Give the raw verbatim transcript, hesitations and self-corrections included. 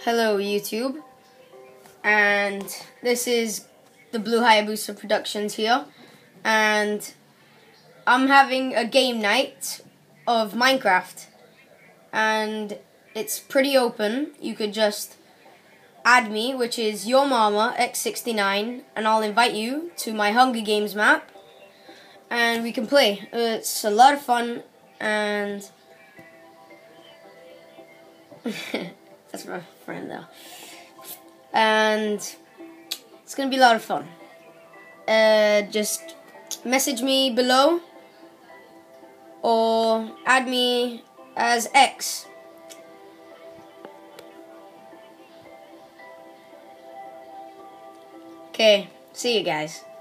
Hello YouTube, and this is the Blue Hayabusa Productions here, and I'm having a game night of Minecraft, and it's pretty open. You could just add me, which is your mama x sixty-nine, and I'll invite you to my Hunger Games map, and we can play. It's a lot of fun, and that's my friend though. And it's going to be a lot of fun. Uh, just message me below or add me as X. Okay, see you guys.